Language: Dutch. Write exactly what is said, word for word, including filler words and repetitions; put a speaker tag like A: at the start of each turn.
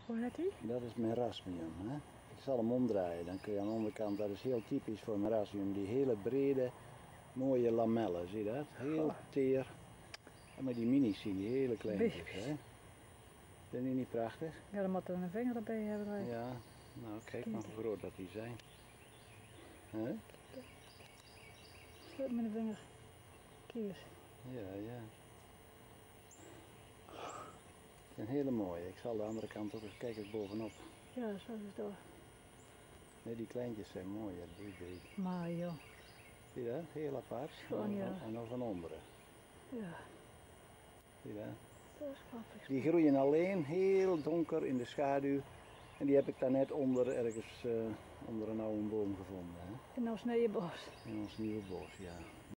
A: Hoe heet die?
B: Dat is Marasmius. Hè? Ik zal hem omdraaien, dan kun je aan de onderkant, dat is heel typisch voor Marasmius, die hele brede, mooie lamellen, zie je dat? Heel
A: Oh.
B: teer. En maar die minis zien, die hele kleintjes.
A: Baby's.
B: Hè? Vind je niet prachtig?
A: Ja, dan moet er een vinger erbij hebben. Like.
B: Ja, nou kijk maar hoe groot dat die zijn. Huh?
A: Schud met de vinger. Kies.
B: Ja, ja. Een hele mooie. Ik zal de andere kant ook eens kijken bovenop.
A: Ja, zo is het door.
B: Nee, die kleintjes zijn mooi, die drie.
A: Maar joh.
B: Zie je dat? Heel apart.
A: Gewoon,
B: en,
A: ja.
B: en dan van onderen.
A: Ja,
B: Zie je dat?
A: dat is grappig.
B: Die groeien alleen heel donker in de schaduw. En die heb ik daar net onder, ergens uh, onder een oude boom gevonden. Hè?
A: In ons nieuwe bos.
B: In ons nieuwe bos, ja.